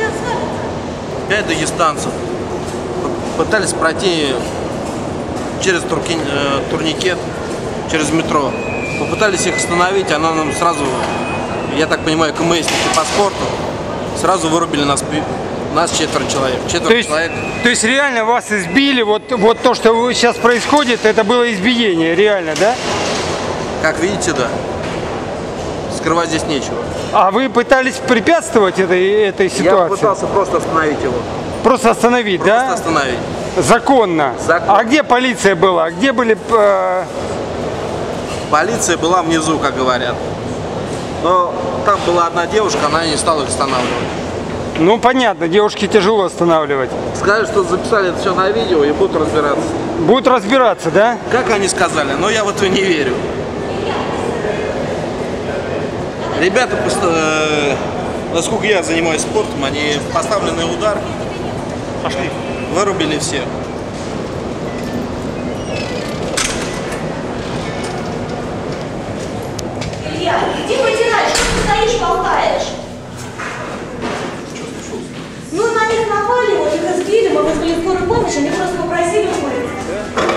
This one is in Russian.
5 дагестанцев пытались пройти через турникет, через метро. Попытались их остановить, она нам сразу, я так понимаю, КМСники по спорту, сразу вырубили нас 4 человек. То есть реально вас избили, вот то, что сейчас происходит, это было избиение, реально, да? Как видите, да. Скрывать здесь нечего. А вы пытались препятствовать этой ситуации? Я пытался просто остановить его. Просто остановить, да? Просто остановить. Законно. Законно. А где полиция была? Где были... Полиция была внизу, как говорят. Но там была одна девушка, она не стала их останавливать. Ну, понятно, девушке тяжело останавливать. Сказали, что записали это все на видео и будут разбираться. Будут разбираться, да? Как они сказали, но я в это не верю. Ребята, насколько я занимаюсь спортом, они поставленный удар пошли, вырубили всех. Илья, иди потирай, что ты стоишь, болтаешь? Ну, на них напали, вот их избили, мы вызвали скорую помощь, они просто попросили умыться.